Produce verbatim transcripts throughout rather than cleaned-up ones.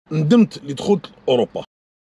ندمت اللي دخلت اوروبا.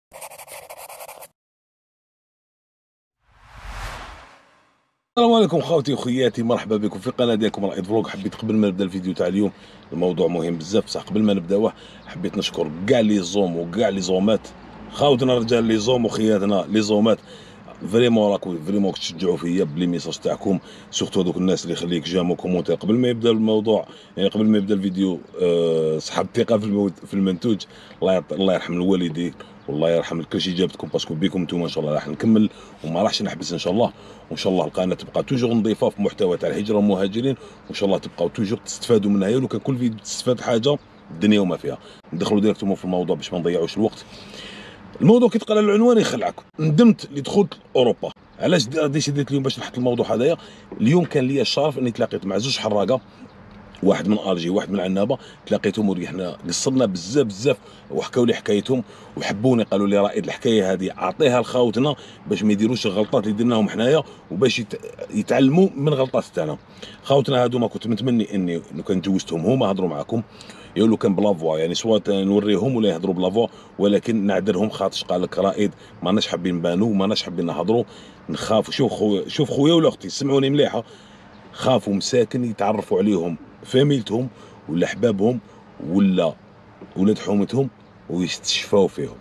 السلام عليكم خوتي وخياتي، مرحبا بكم في قناه ديالكم رائد فلوق. حبيت قبل ما نبدا الفيديو تاع اليوم، الموضوع مهم بزاف، بصح قبل ما نبداوه حبيت نشكر كاع لي زوم وكاع لي زومات، خاوتنا رجال لي زوم وخياتنا لي زومات. فريمون راكم فريمون تشجعوا فيا بلي ميساج تاعكم، سورتو هذوك الناس اللي خليك جامو كومونتير قبل ما يبدا الموضوع، يعني قبل ما يبدا الفيديو. أه صحاب الثقه في المو... في المنتوج. الله يط... الله يرحم الوالدين والله يرحم كلشي جابتكم، باسكو بيكم نتوما ان شاء الله راح نكمل وما راحش نحبس ان شاء الله. وان شاء الله القناه تبقى توجور نظيفه في محتوى تاع الهجره والمهاجرين، وان شاء الله تبقاو توجور تستفادوا منها. لو كان كل فيديو تستفاد حاجه الدنيا وما فيها. ندخلوا ديريكتومون في الموضوع باش ما نضيعوش الوقت. الموضوع كي تقرا العنوان يخلعك. ندمت اللي دخلت اوروبا. علاش ديسيديت اليوم باش نحط الموضوع هذايا؟ اليوم كان لي الشرف اني تلاقيت مع زوج حراقه، واحد من الجي واحد من عنابه. تلاقيتهم وريحنا قصرنا بزاف بزاف وحكاو لي حكايتهم وحبوني، قالوا لي رائد الحكايه هذه اعطيها لخاوتنا باش ما يديروش الغلطات اللي درناهم حنايا، وباش يتعلموا من غلطات تاعنا. خاوتنا هذوما كنت متمني اني لو كان جوزتهم هما هضروا معكم، يقولوا كان بلافوا، يعني سواء نوريهم ولا يهضروا بلافوا، ولكن نعذرهم خاطرش قال لك رائد ماناش حابين نبانوا ماناش حابين نهضروا، نخاف. شوف خويا شوف خويا ولا اختي سمعوني مليحه، خافوا مساكن يتعرفوا عليهم فاميلتهم ولا احبابهم ولا ولاد حومتهم ويستشفاو فيهم.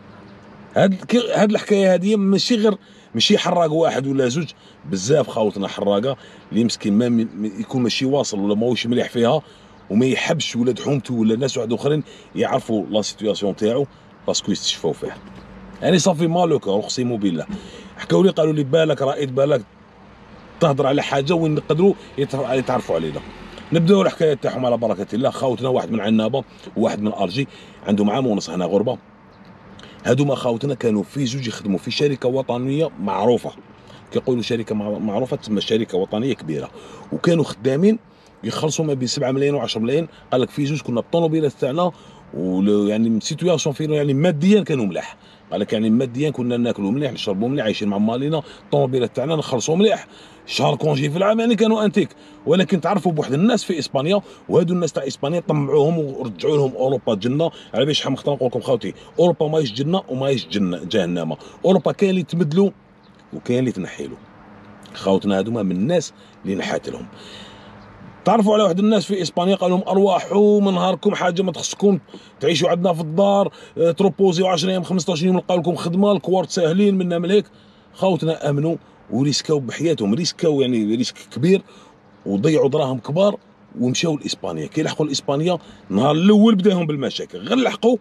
هاد هاد الحكايه هذه ماشي غير ماشي حراق واحد ولا زوج، بزاف خاوتنا حراقه اللي مسكين ما يكون ماشي واصل ولا ماهوش مليح فيها وما يحبش ولاد حومته ولا ناس واحد اخرين يعرفوا لا سيتوياسيون تاعو باسكو يستشفاو فيه. يعني صافي مالوك اقسم بالله. حكاو لي قالوا لي بالك رائد بالك تهضر على حاجه وين نقدروا يتعرفوا علينا. نبداو الحكايه تاعهم على بركه الله. خاوتنا واحد من عنابه وواحد من ارجي، عندهم عام ونص هنا غربه. هادوما خاوتنا كانوا في زوج يخدموا في شركه وطنيه معروفه، كيقولوا شركه معروفه تسمى شركه وطنيه كبيره، وكانوا خدامين يخلصوا ما بين سبعة ملايين و10 ملايين. قال لك في زوج كنا بالطوموبيلات تاعنا يعني سيتوياسيون فينا يعني ماديا كانوا ملاح. قال لك يعني ماديا كنا ناكلوا مليح نشربوا مليح عايشين مع مالينا، الطوموبيلات تاعنا نخلصوا مليح، شهر كونجي في العام يعني كانوا انتيك. ولكن تعرفوا بواحد الناس في اسبانيا، وهادو الناس تاع اسبانيا طمعوهم ورجعوا لهم اوروبا جنه. على باش شحال نقول لكم خاوتي، اوروبا ماهيش جنه وماهيش جنه جهنم. اوروبا كاين اللي تمدلو وكاين اللي تنحيلو. خاوتنا هادوما من الناس اللي نحات لهم. تعرفوا على واحد الناس في اسبانيا قال لهم ارواحوا من نهاركم حاجه ما تخصكم تعيشوا عندنا في الدار، تروبوزيو عشرة ايام خمسطاش يوم نلقاو لكم خدمه الكوارت ساهلين منا من هيك. خاوتنا امنوا وريسكاو بحياتهم، ريسكاو يعني ريسك كبير وضيعوا دراهم كبار ومشاو لاسبانيا. كي لحقوا لاسبانيا النهار الاول بداهم بالمشاكل، غير لحقوا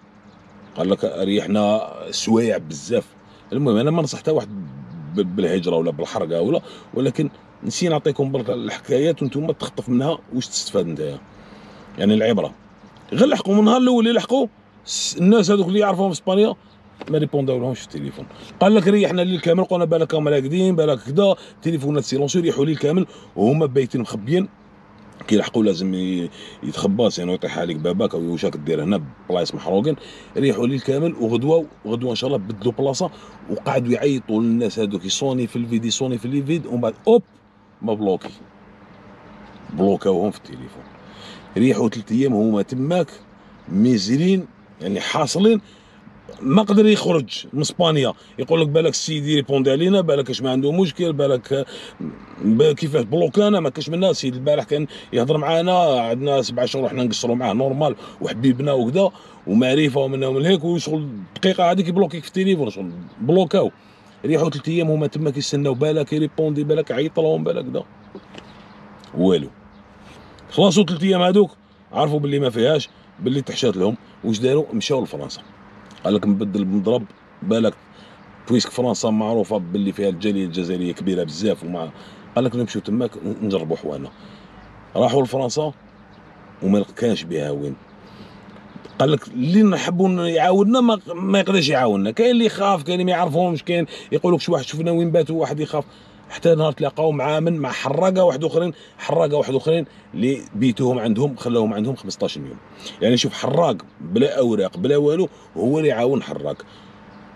قال لك ريحنا سوايع بزاف. المهم انا ما نصح حتى واحد بالهجره ولا بالحرقه ولا، ولكن نسي نعطيكم برك الحكايات وانتم تخطف منها واش تستفاد نتايا. يعني العبره غير لحقوا من النهار الاول اللي لحقوا الناس هذوك اللي يعرفوهم في اسبانيا ما ريبونداو لهمش في التليفون. قال لك ريحنا الليل كامل، قلنا بالك راهم راقدين بالك كذا، تليفونات سيلونسيو ريحوا الليل كامل وهما بايتين مخبيين. كي لحقوا لازم يتخباس يعني يطيح عليك باباك او واش راك دير هنا بلايص محروقين. ريحوا الليل كامل وغدوه وغدوه ان شاء الله بدلوا بلاصه وقعدوا يعيطوا للناس هذوك يصوني في الفيديو يصوني في الفيد، ومن بعد اوب ما بلوكي بلوكاوهم في التليفون. ريحوا ثلاث ايام هما تماك ميزرين يعني حاصلين، ما قدر يخرج من اسبانيا. يقول لك بالك السيد يريبوندي علينا بالك اش ما عنده مشكل بالك كيفاش بلوكانا ما كاش منا. السيد البارح كان يهضر معانا عندنا سبع شهور حنا نقصروا معاه نورمال وحبيبنا وكذا ومعرفه ومنا ومن هيك، وشغل دقيقه هذيك يبلوكيك في التليفون شغل بلوكاو. ريحوا ثلاث ايام هما تما كيستناو بالك يريبوندي بالك عيط لهم بالك كذا والو. خلاصوا ثلاث ايام هذوك عرفوا باللي ما فيهاش، باللي تحشات لهم. واش داروا؟ مشاو لفرنسا. قال لك نبدل بنضرب بالك بويسك فرنسا معروفه باللي فيها الجاليه الجزائريه كبيره بزاف ومع. قال لك نمشيو تماك نجربوا حوانا. راحوا لفرنسا وما لقاش بها وين. قال لك اللي نحبوا يعاوننا ما, ما يقدرش يعاوننا. كاين اللي يخاف كاين اللي ما يعرفهمش، كاين يقول لك شي واحد شفنا وين باتوا واحد يخاف. حتى نهار تلاقاو مع من مع حراقه واحد اخرين حراقه واحد اخرين اللي بيتوهم عندهم خلاوهم عندهم خمسطاش يوم. يعني شوف حراق بلا اوراق بلا والو هو اللي يعاون حراق.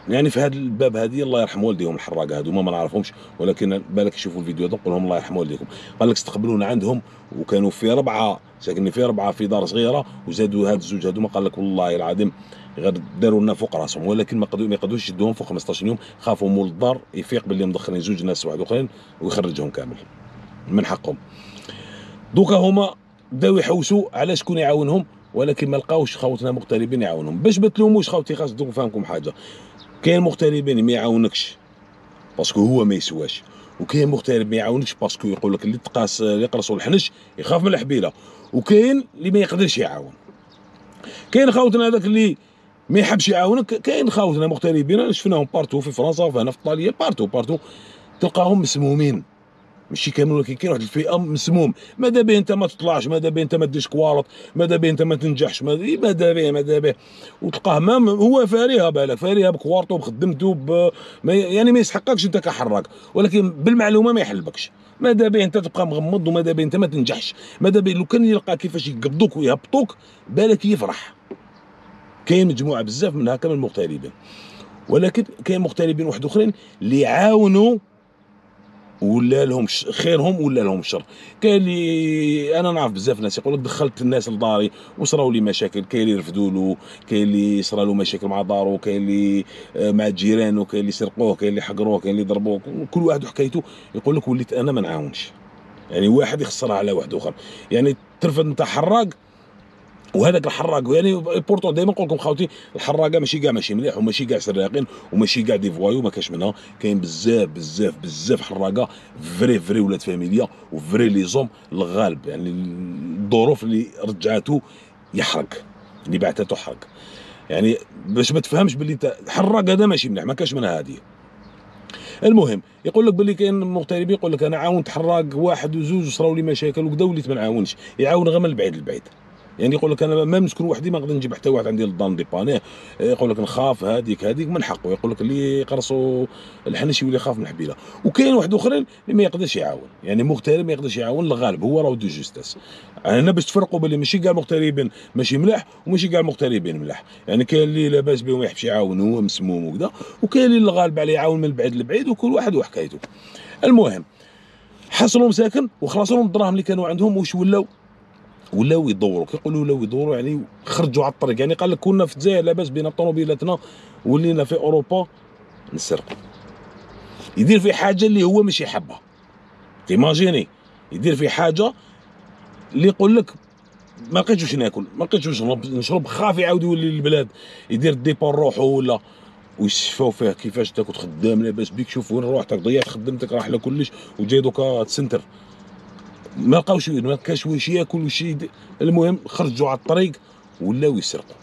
يعني في هذا الباب هذه الله يرحم والديهم الحراقه هذوما ما نعرفهمش، ولكن بالك يشوفوا الفيديو هذا نقول لهم الله يرحم والديكم. قال لك استقبلونا عندهم وكانوا في ربعه، ساكنين في ربعه في دار صغيره، وزادوا هاد الزوج هذوما قال لك والله العظيم غير داروا لنا فوق راسهم، ولكن ما قدروا ما يقدروش يشدوهم فوق خمسطاش يوم، خافوا مول الدار يفيق باللي مدخلين زوج ناس واحد اخرين ويخرجهم كامل من حقهم. دوكا هما بداو يحوسوا على شكون يعاونهم، ولكن ما لقاوش خوتنا مغتربين يعاونهم. باش ما تلوموش خوتي، خاص نفهمكم حاجه، كاين مغتربين ما يعاونكش باسكو هو ما يسواش، وكاين مغترب ما يعاونكش باسكو يقول لك اللي تقاس اللي يقرصوا الحنش يخاف من الحبيله، وكاين اللي ما يقدرش يعاون. كاين خاوتنا هذاك اللي ما يحبش يعاونك، كاين خاوتنا مغتربين شفناهم بارتو في فرنسا وفي هنا في ايطاليا، بارتو بارتو تلقاهم مسمومين، ماشي كامل ولكن كاين واحد الفئه مسموم، ماذا به انت ما تطلعش، ماذا به انت ما ديرش كوارط، ماذا به انت ما تنجحش، ماذا به ماذا به، وتلقاه ما هو فارهه بالك، فارهه بكوارطو بخدمته ب... يعني ما يسحقكش انت كحراك، ولكن بالمعلومه ما يحلبكش. ماذا به انت تبقى مغمض، وماذا به انت ما تنجحش، ماذا به لو كان يلقى كيفاش يقبضوك ويهبطوك بالك يفرح. كاين مجموعه بزاف من هكا من المغتربين، ولكن كاين مغتربين واحد اخرين اللي يعاونوا ولا لهم خيرهم ولا لهم شر. كاين اللي انا نعرف بزاف ناس يقول لك دخلت الناس لداري وصراو لي مشاكل، كاين اللي يرفدوا له، كاين اللي صرا له مشاكل مع دارو، كاين اللي مع الجيران، وكاين اللي سرقوه، كاين اللي حقروه، كاين اللي ضربوه، كل واحد وحكايته. يقول لك وليت انا ما نعاونش، يعني واحد يخسرها على واحد اخر، يعني ترفد انت حراق وهذاك الحراق، يعني بورتو دائما نقول لكم خاوتي الحراقه ماشي كاع ماشي مليح، وماشي كاع سراقين، وماشي كاع دي فوايو، ما كاش منها، كاين بزاف بزاف بزاف حراقه فري فري ولاد فاميليا وفري لي زوم الغالب، يعني الظروف اللي رجعته يحرق، اللي بعثته حرق، يعني باش ما تفهمش باللي انت الحراق هذا ماشي مليح، ما كاش منها هذه. المهم يقول لك باللي كاين مغترب يقول لك انا عاونت حراق واحد وزوج وصراو لي مشاكل وكذا وليت ما نعاونش، يعاون غير من البعيد البعيد، يعني يقول لك انا ما نسكن وحدي ما نقدر نجيب حتى واحد عندي للدار ديبانيه، يقول لك نخاف هذيك هذيك من حقه، يقول لك اللي يقرصوا الحنش يولي يخاف من الحبيله. وكاين واحد اخرين اللي ما يقدرش يعاون، يعني مغترب ما يقدرش يعاون، الغالب هو راهو دو جوستاس. انا باش تفرقوا باللي ماشي كاع المغتربين ماشي ملاح، وماشي كاع المغتربين ملاح، يعني كاين اللي لاباس بهم ما يحبش يعاون هو مسموم وكذا، وكاين اللي الغالب عليه يعاون من البعيد للبعيد، وكل واحد وحكايته. المهم حصلوا مساكن وخلصوا لهم الدراهم اللي كانوا عندهم، واش ولاو ولاو يدوروا، كيقولوا ولاو يدوروا يعني خرجوا على الطريق، يعني قال لك كنا في الجزائر لاباس بينا طوموبيلاتنا، ولينا في اوروبا نسرقوا. يدير في حاجه اللي هو ماشي حابها، تيماجيني يدير في حاجه اللي يقول لك ما لقيتش واش ناكل، ما لقيتش واش نشرب نشرب خاف يعاود يولي للبلاد، يدير ديبور روحو ولا ويشفاو فيه كيفاش انت كنت خدام لاباس بيك، شوف وين روحتك ضيعت خدمتك راح على كلش، وجاي دوكا تسنتر ما لقاوش ما كاش واش ياكل واش يد... المهم خرجوا على الطريق ولاو يسرقوا.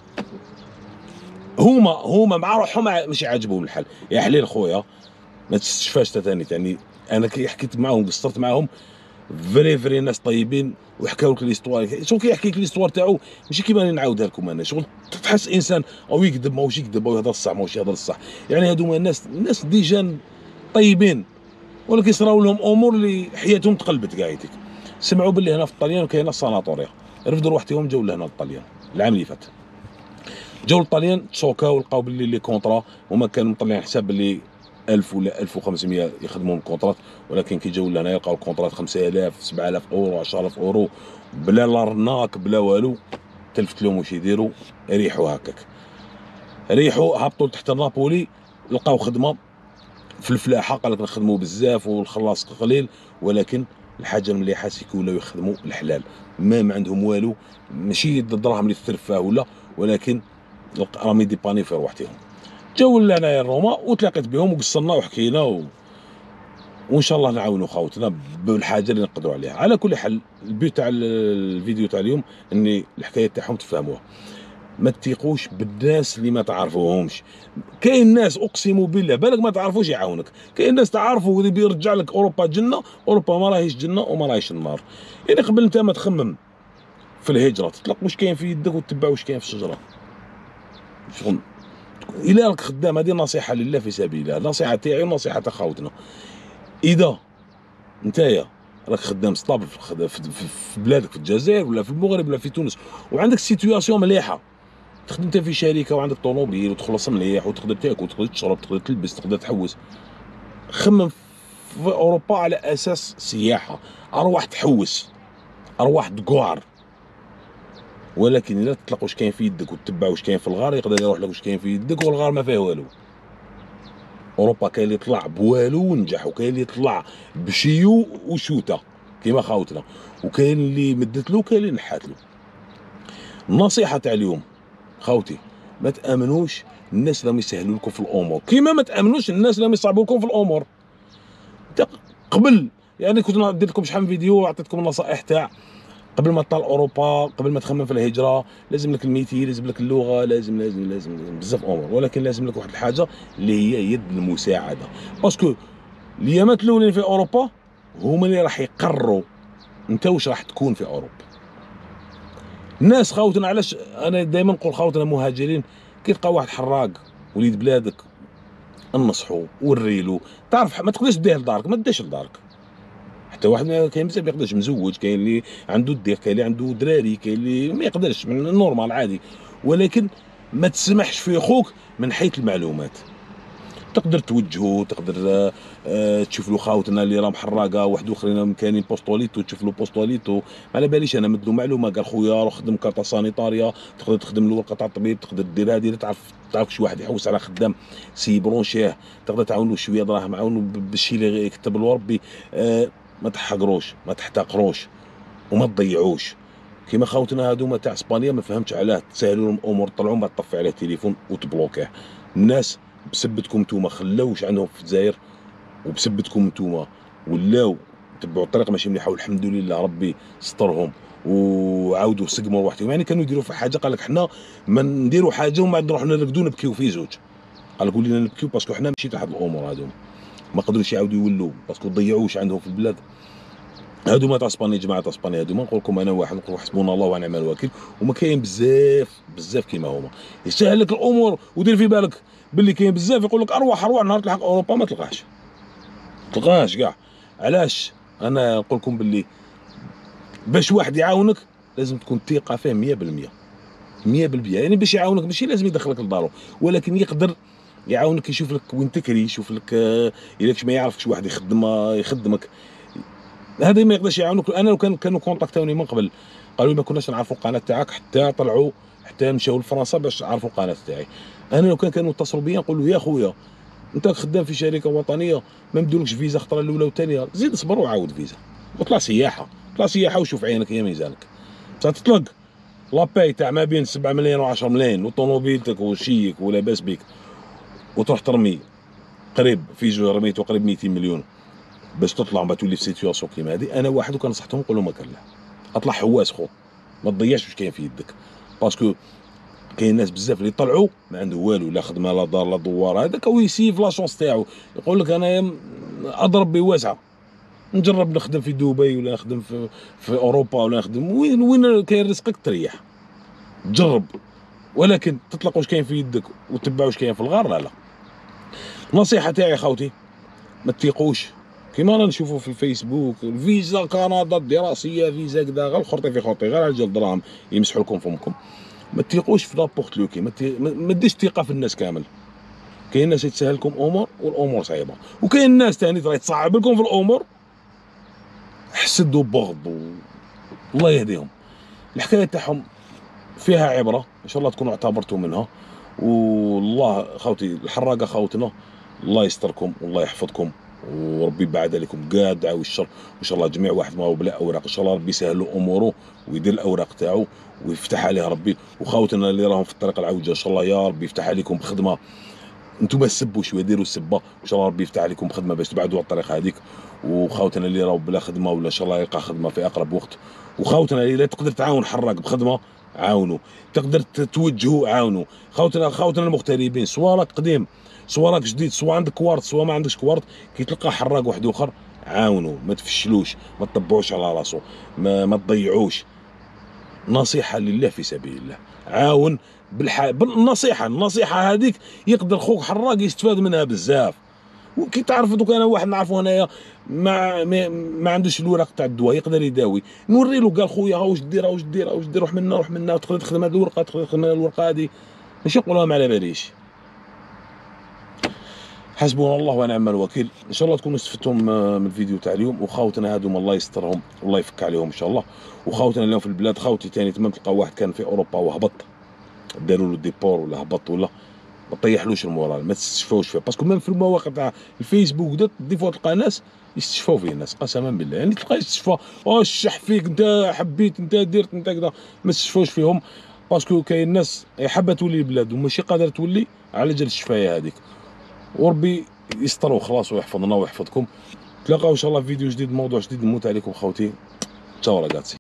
هما هما مع روحهم ماشي عاجبهم الحال، يا حليل خويا ما تستشفاش ثاني، يعني انا كي حكيت معاهم قصرت معاهم فري فري ناس طيبين، وحكاو لك ليستوار، شغل كيحكي لك ليستوار تاعو ماشي كيما راني نعاودها لكم انا، شغل تحس انسان او يكذب ماهوش يكذب او يهضر الصح ماهوش يهضر الصح، يعني هذوما الناس الناس ديجان طيبين، ولكن صراو لهم امور اللي حياتهم تقلبت كاعيتك. سمعوا باللي هنا في الطليان كاينه الساناتوريا، رفدوا روحتهم جاوا لهنا للطليان العام اللي فات، جاوا للطليان تشوكاو ولقاو باللي لي كونطرا هما كانوا مطلعين حساب باللي ألف ولا ألف وخمسمية يخدموا الكونطرات، ولكن كي جاوا لهنا يلقاو الكونطرات خمسة آلاف سبعة آلاف اورو عشرة آلاف اورو بلا لارناك بلا والو. تلفت لهم واش يديروا، ريحوا هكاك، ريحوا هبطوا تحت نابولي، لقاو خدمه في الفلاحه، قال لك نخدموا بزاف والخلاص قليل، ولكن الحاجه المليحه سيكو ولاو يخدموا الحلال، ما, ما عندهم والو، ماشي الدراهم اللي تثرفها ولا، ولكن راهم يديباني في روحتهم. جاوا لهنايا الروما وتلاقيت بهم وقصرنا وحكينا و... وان شاء الله نعاونوا خاوتنا بالحاجه اللي نقدروا عليها. على كل حال البيوت تاع الفيديو تاع اليوم اني الحكايه تاعهم تفهموها، ما تثيقوش بالناس اللي ما تعرفوهمش. كاين ناس اقسم بالله بالك ما تعرفوش يعاونك، كاين ناس تعرفوا بيرجع لك اوروبا جنه، اوروبا ما راهيش جنه وما راهيش النار. يعني قبل انت ما تخمم في الهجره تطلق واش كاين في يدك وتتبع واش كاين في الشجره. شغل الا راك خدام، هذه نصيحه لله في سبيل الله، نصيحه تاعي ونصيحه تاع خاوتنا. اذا نتايا راك خدام سطاب في بلادك في الجزائر ولا في المغرب ولا في تونس، وعندك سيتوياسيون مليحه تخدم انت في شركه وعندك طوموبيل وتخلص مليح وتقدر تاكل وتقدر تشرب تقدر تلبس تقدر تحوس. خمم في اوروبا على اساس سياحه، ارواح تحوس، ارواح تقعر. ولكن الا تطلق واش كاين في يدك وتتبع واش كاين في الغار، يقدر يروح لك واش كاين في يدك والغار ما فيه والو. اوروبا كاين اللي طلع بوالو ونجح، وكاين اللي طلع بشيو وشوته كيما خاوتنا، وكاين اللي مدت له وكاين اللي نحات له. النصيحه تاع اليوم خاوتي، ما تامنوش الناس اللي يسهلوا لكم في الامور، كيما ما تامنوش الناس اللي يصعبوا لكم في الامور. قبل يعني كنت درت لكم شحال من فيديو وعطيتكم النصائح تاع قبل ما تطلع اوروبا، قبل ما تخمم في الهجره، لازم لك الميتي، لازم لك اللغه، لازم لازم لازم, لازم بزاف امور. ولكن لازم لك واحد الحاجه اللي هي يد المساعده، باسكو الايامات الاولين في اوروبا هما اللي راح يقرروا انت واش راح تكون في اوروبا. الناس خاوتنا، علاش انا دائما نقول خاوتنا مهاجرين، كي تلقى واحد حراق وليد بلادك انصحو وريلو، تعرف ما تقدرش ديه لدارك، ما ديش لدارك. حتى واحد كاين بزاف ما يقدرش، مزوج، كاين اللي عنده الدير، كاين اللي عنده دراري، كاين اللي ما يقدرش، من النورمال عادي. ولكن ما تسمحش في خوك من حيث المعلومات. تقدر توجهو، تقدر آه تشوف له خاوتنا اللي راهم حراقه، واحد اخرين كاينين بوستوليتو، تشوف له بوستوليتو. ما على باليش انا مدلو معلومه، قال خويا روح خدم كارطه سانيتاريا، تقدر تخدم له ورقه تاع الطبيب، تقدر دير هذه، تعرف تعرف شي واحد يحوس على خدام سي برونشيه، تقدر تعاونو شويه دراهم، عاونو بالشي اللي يكتب له ربي. آه ما تحقروش، ما تحتقروش، وما تضيعوش. كيما خاوتنا هادوما تاع اسبانيا ما فهمتش علاه تسهلوا لهم الامور، طلعوا ما تطفي عليه التليفون وتبلوكيه. الناس بسبتكم نتوما خلاوش عندهم في الجزائر، وبسبتكم نتوما ولاو تبعوا الطريق ماشي مليحه، والحمد لله ربي سترهم وعاودوا سقموا روحتهم. يعني كانوا يديروا في حاجه، قال لك حنا ما نديروا حاجه ومن بعد نروحوا نرقدوا نبكيو في زوج. قال لك ولينا نبكيو باسكو حنا ماشي تحت الامور هذوما، ما قدروش يعاودوا يولوا باسكو ضيعوش عندهم في البلاد. هادوما تاع اسبانيا، جماعه اسبانيا هادوما نقول لكم انا واحد، نقول حسبنا الله ونعم الوكيل. وما كاين بزاف بزاف كيما هما يسهل لك الامور. ودير في بالك باللي كاين بزاف يقول لك اروح اروح نهار تلحق اوروبا ما تلقاش، تلقاش كاع. علاش؟ انا نقول لكم باللي باش واحد يعاونك لازم تكون ثقه فيه مية بالمية مية بالمية. يعني باش يعاونك ماشي لازم يدخلك لدارو، ولكن يقدر يعاونك، يشوف لك وين تكري، يشوف لك الا ما يعرفكش واحد يخدم يخدمك. هذا ما يقدرش يعاونك. انا لو كان كانوا كونتاكتوني من قبل قالوا لي ما كناش نعرفوا القناه تاعك، حتى طلعوا حتى مشاو لفرنسا باش عرفوا القناه تاعي. انا لو كان كانوا اتصلوا بيا نقول له يا خويا انت خدام في شركه وطنيه، ما مدولكش فيزا خطره الاولى والثانيه، زيد اصبر وعاود فيزا وطلع سياحه، طلع سياحه وشوف عينك هي ميزانك. بصح تطلق لاباي تاع ما بين سبعة ملايين و عشرة ملايين وطوموبيلتك وشيك ولاباس بك، وتروح ترمي قريب فيزو رميتو قريب مئتين مليون باش تطلع ما تولي في سيتياسيون كيما هذه. انا واحد وكان نصحتهم نقول لهم ما كان لا، اطلع حواس خو، ما تضيعش واش كاين في يدك. باسكو كاين ناس بزاف اللي طلعوا ما عنده والو، لا خدمه لا دار لا دوار، هذاك هو يسيف لا شونس تاعو، يقول لك انا اضرب بواسعه، نجرب نخدم في دبي ولا نخدم في في اوروبا ولا نخدم وين وين كاين رزقك تريح، جرب. ولكن تطلق واش كاين في يدك وتتبع واش كاين في الغار، لا لا. النصيحه تاعي خاوتي ما تثيقوش كيما رانا نشوفوا في الفيسبوك، فيزا كندا الدراسيه، فيزا كذا، غير خرطي في خرطي، غير على جال دراهم يمسحوا لكم فمكم. ما تثيقوش في لابورت لوكي، ما ديش ثقه في الناس كامل. كاين ناس يتسهل لكم امور والامور صعيبه، وكاين ناس ثاني ترى تصعب لكم في الامور، حسد وبغض الله يهديهم. الحكايه تاعهم فيها عبره، ان شاء الله تكونوا اعتبرتوا منها. والله خاوتي الحراقه خاوتنا، الله يستركم والله يحفظكم، وربي يبعد عليكم كاع الدعاء والشر. وان شاء الله جميع واحد ما هو بلا اوراق، ان شاء الله ربي يسهل له اموره ويدير الاوراق تاعو ويفتح عليه ربي. وخاوتنا اللي راهم في الطريق العوجه ان شاء الله يا ربي يفتح عليكم بخدمه، انتم سبوا شويه ديروا السبه، ان شاء الله ربي يفتح عليكم بخدمه باش تبعدوا على الطريق هذيك. وخاوتنا اللي راهو بلا خدمه ولا ان شاء الله يلقى خدمه في اقرب وقت. وخاوتنا اللي تقدر تعاون حراق بخدمه عاونوا، تقدر توجهوا عاونوا. خاوتنا خاوتنا المغتربين، سواء راك قديم سواء راك جديد، سواء عندك كوارت سواء ما عندكش كوارت، كي تلقى حراق واحد اخر عاونوا، ما تفشلوش، ما تطبعوش على راسو، ما, ما تضيعوش. نصيحه لله في سبيل الله، عاون بالح... بالنصيحه النصيحه هذيك يقدر خوك حراق يستفاد منها بزاف. وكي تعرف دوك انا واحد نعرفو انايا ما ما, ما عندوش الوراق تاع الدواء يقدر يداوي، نوري له قال خويا ها واش دير ها واش دير ها واش دير، روح منا روح منا، تقدر تخدم هاد الورقه تقدر تخدم هاد الورقه هادي، ماشي نقولها ما على باليش. حسبنا الله ونعم الوكيل. ان شاء الله تكونوا استفدتوا من الفيديو تاع اليوم، وخاوتنا هادوما الله يسترهم والله يفك عليهم ان شاء الله. وخاوتنا اليوم في البلاد، خاوتي ثاني تما تلقى واحد كان في اوروبا وهبط، داروا له ديبور ولا هبط ولا ما طيحلوش المورال، ما تستشفاوش فيه، باسكو ميم في المواقع تاع الفيسبوك دا دي فوا تلقى ناس يستشفاو فيه الناس قسما بالله، يعني تلقى يستشفى اه الشح فيك انت حبيت انت درت انت كذا، ما تستشفاوش فيهم، باسكو كاين ناس حابه تولي البلاد وماشي قادره تولي على جال الشفايه هذيك. وربي يستر وخلاص ويحفظنا ويحفظكم. تلاقاو ان شاء الله في فيديو جديد، موضوع جديد، نموت عليكم خوتي. تشاو راكاتسي.